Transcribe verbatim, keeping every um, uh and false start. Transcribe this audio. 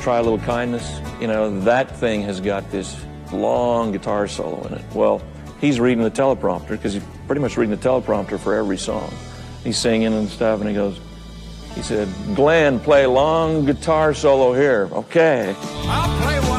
Try a Little Kindness. You know, that thing has got this long guitar solo in it. Well, he's reading the teleprompter because he's pretty much reading the teleprompter for every song. He's singing and stuff, and he goes, he said, Glenn, play long guitar solo here. Okay. I'll play one.